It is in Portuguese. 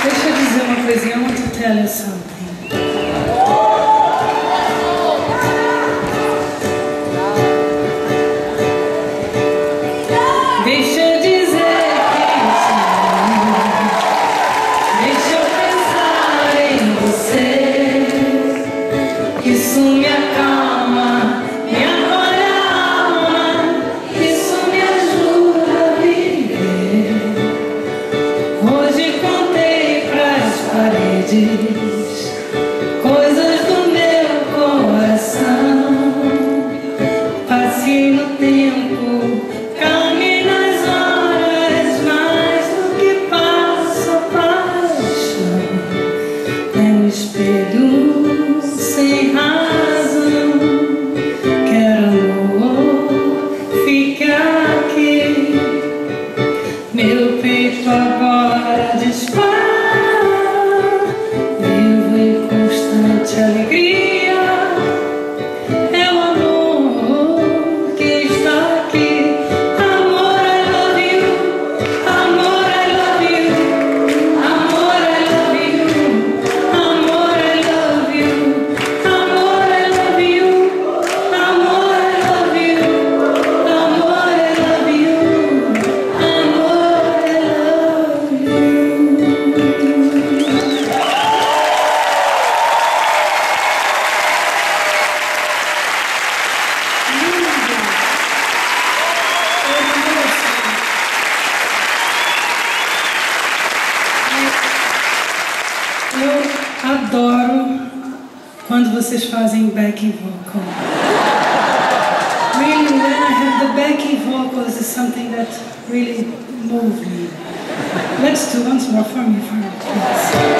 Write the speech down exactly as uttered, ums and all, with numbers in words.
Deixa eu dizer uma coisinha. I want to tell you something. Deixa eu dizer quem sou. Deixa eu pensar em você. Isso me acalma, me acolhe a alma. Isso me ajuda a viver. Hoje contei pras paredes coisas do meu coração. Passei no tempo, caminhei nas horas, mais do que passo a paixão. É um espelho sem razão. Quero amor, fica aqui. Meu peito agora dispara. Vivo em constante alegria. É o amor que está aqui. Amor, I love you. Amor, I love you. Amor, I love you. Amor, I love you. Amor, I love you. Amor, I love you. Amor, I love you. Amor, I love you. Eu adoro quando vocês fazem backing vocal. Really, when I have the backing vocals is something that really moves me. Let's do once more for me, for me, please.